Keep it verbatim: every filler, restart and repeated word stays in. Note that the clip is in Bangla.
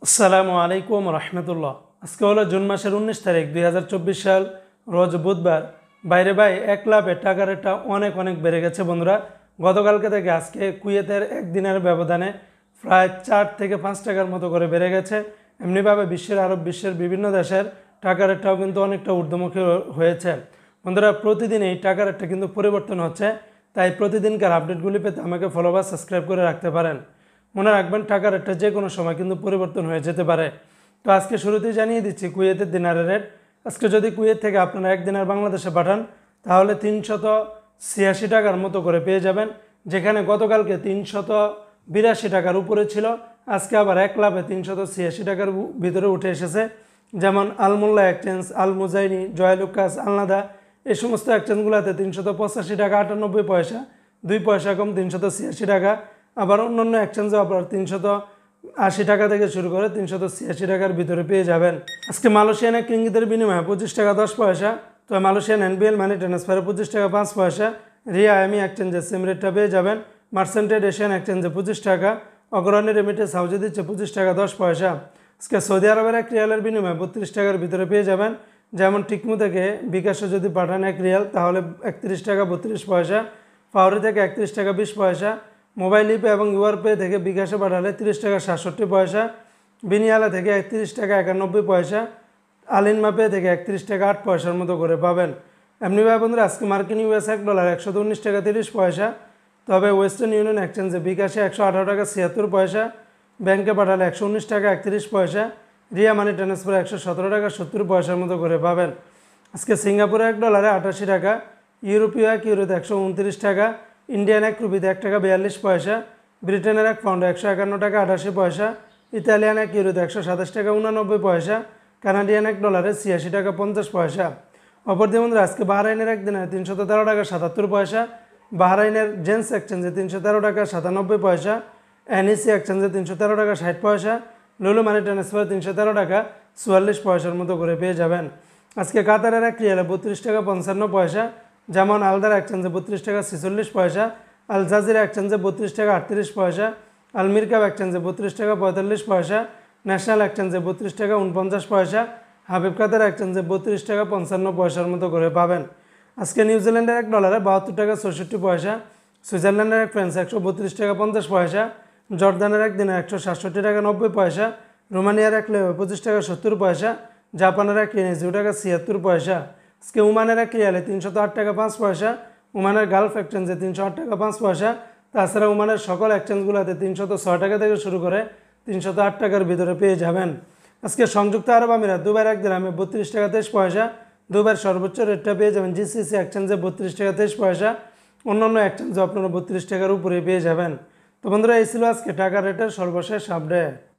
আসসালামু আলাইকুম রহমতুল্লাহ। আজকে হলো জুন মাসের উনিশ তারিখ দুই হাজার চব্বিশ সাল, রোজ বুধবার। বাইরে ভাই এক লাভে টাকার রেটটা অনেক অনেক বেড়ে গেছে বন্ধুরা। গতকালকে থেকে আজকে কুয়েতের একদিনের ব্যবধানে প্রায় চার থেকে পাঁচ টাকার মতো করে বেড়ে গেছে। এমনিভাবে বিশ্বের আরব বিশ্বের বিভিন্ন দেশের টাকার রেটটাও কিন্তু অনেকটা ঊর্ধ্বমুখী হয়েছে বন্ধুরা। প্রতিদিন এই টাকার রেটটা কিন্তু পরিবর্তন হচ্ছে, তাই প্রতিদিনকার আপডেটগুলি পেতে আমাকে ফলো বা সাবস্ক্রাইব করে রাখতে পারেন। মনে রাখবেন টাকার রেটটা যে কোনো সময় কিন্তু পরিবর্তন হয়ে যেতে পারে। তো আজকে শুরুতেই জানিয়ে দিচ্ছি কুয়েতের দিনারের রেট। আজকে যদি কুয়েত থেকে আপনারা এক দিনার বাংলাদেশে পাঠান তাহলে তিনশত ছিয়াশি টাকার মতো করে পেয়ে যাবেন, যেখানে গতকালকে তিনশত বিরাশি টাকার উপরে ছিল। আজকে আবার এক লাভে তিনশত ছিয়াশি টাকার ভিতরে উঠে এসেছে। যেমন আলমোল্লা এক্সচেঞ্জ, আল মুজাইনি, জয়লুকাস, আলনাদা, এই সমস্ত এক্সচেঞ্জগুলোতে তিনশত পঁচাশি টাকা আটানব্বই পয়সা, দুই পয়সা কম তিনশত ছিয়াশি টাকা। আবার অন্যান্য এক্সচেঞ্জে আবার তিনশত আশি টাকা থেকে শুরু করে তিনশত ছিয়াশি টাকার ভিতরে পেয়ে যাবেন। আজকে মালয়েশিয়ান এক রিঙ্গিতের বিনিময়ে পঁচিশ টাকা দশ পয়সা, তো মালয়েশিয়ান এনবিএল মানি ট্রান্সফারে পঁচিশ টাকা পাঁচ পয়সা। রিয়া এমি এক্সচেঞ্জে সেম রেটটা পেয়ে যাবেন। মার্সেন্টেড এশিয়ান এক্সচেঞ্জে পঁচিশ টাকা। অগ্রণী রেমিটেন্স হাউজে দিচ্ছে পঁচিশ টাকা দশ পয়সা। আজকে সৌদি আরবের এক রিয়ালের বিনিময়ে বত্রিশ টাকার ভিতরে পেয়ে যাবেন। যেমন টিকমু থেকে বিকাশে যদি পাঠান এক রিয়াল তাহলে একত্রিশ টাকা বত্রিশ পয়সা। পাউরি থেকে একত্রিশ টাকা বিশ পয়সা। মোবাইল ইপে এবং ইউআর পে থেকে বিকাশে পাঠালে তিরিশ টাকা সাতষট্টি পয়সা। বিনিয়ালা থেকে একত্রিশ টাকা একানব্বই পয়সা। আলিনমা পে থেকে একত্রিশ টাকা আট পয়সার মতো করে পাবেন। এমনিভাবে বন্ধুরা আজকে মার্কিন ইউএস এক ডলার একশো উনিশ টাকা তিরিশ পয়সা। তবে ওয়েস্টার্ন ইউনিয়ন এক্সচেঞ্জে বিকাশে একশো আঠারো টাকা ছিয়াত্তর পয়সা। ব্যাংকে পাঠালে একশো উনিশ টাকা একত্রিশ পয়সা। রিয়া মানি ট্রান্সফার একশো সতেরো টাকা সত্তর পয়সার মতো করে পাবেন। আজকে সিঙ্গাপুরে এক ডলারে আটাশি টাকা। ইউরোপীয় এক ইউরোতে একশো উনত্রিশ টাকা। ইন্ডিয়ান এক রুপিতে এক টাকা বিয়াল্লিশ পয়সা। ব্রিটেনের এক পাউন্ডে একশো একান্ন টাকা আটাশি পয়সা। ইতালিয়ান এক ইউরোতে একশো সাতাশ টাকা উনানব্বই পয়সা। কানাডিয়ান এক ডলারে ছিয়াশি টাকা পঞ্চাশ পয়সা। অপরদিকে বন্ধুরা আজকে বাহরাইনের একদিনে তিনশো তেরো টাকা সাতাত্তর পয়সা। বাহরাইনের জেন্স এক্সচেঞ্জে তিনশো তেরো টাকা সাতানব্বই পয়সা। এনইসি এক্সচেঞ্জে তিনশো তেরো টাকা ষাট পয়সা। লুলু মানি ট্রান্সফার তিনশো তেরো টাকা চুয়াল্লিশ পয়সার মতো করে পেয়ে যাবেন। আজকে কাতারের এক রিয়ালে বত্রিশ টাকা পঞ্চান্ন পয়সা। যেমন আলদার এক্সচেঞ্জে বত্রিশ টাকা ছেচল্লিশ পয়সা। আল জাজিরা এক্সচেঞ্জে বত্রিশ টাকা আটত্রিশ পয়সা। আল মিরকাব এক্সচেঞ্জে বত্রিশ টাকা পঁয়তাল্লিশ পয়সা। ন্যাশনাল এক্সচেঞ্জে বত্রিশ টাকা উনপঞ্চাশ পয়সা। হাবিব কাতার এক্সচেঞ্জে বত্রিশ টাকা পঞ্চান্ন পয়সার মতো করে পাবেন। আজকে নিউজিল্যান্ডের এক ডলারে বাহাত্তর টাকা চৌষট্টি পয়সা। সুইজারল্যান্ডের এক ফ্রান্স একশো বত্রিশ টাকা পঞ্চাশ পয়সা। জর্দানের এক দিনে একশো সাতষট্টি টাকা নব্বই পয়সা। রোমানিয়ার এক লেবে পঁচিশ টাকা সত্তর পয়সা। জাপানের এক ইয়েনে জিরো টাকা ছিয়াত্তর পয়সা। আজকে ওমানের এক রিয়ালে তিনশত আট টাকা পাঁচ পয়সা। ওমানের গালফ এক্সচেঞ্জে তিনশো আট টাকা পাঁচ পয়সা। তাছাড়া ওমানের সকল এক্সচেঞ্জগুলোতে তিনশত ছয় টাকা থেকে শুরু করে তিনশত আট টাকার ভিতরে পেয়ে যাবেন। আজকে সংযুক্ত আরব আমিরাত দুবার এক দিরহামে বত্রিশ টাকা তেইশ পয়সা। দুবার সর্বোচ্চ রেটটা পেয়ে যাবেন জিসিসি এক্সচেঞ্জে বত্রিশ টাকা তেইশ পয়সা। অন্যান্য এক্সচেঞ্জে আপনারা বত্রিশ টাকার উপরে পেয়ে যাবেন। তো বন্ধুরা এই ছিল আজকে টাকা রেটের সর্বশেষ আপডেট।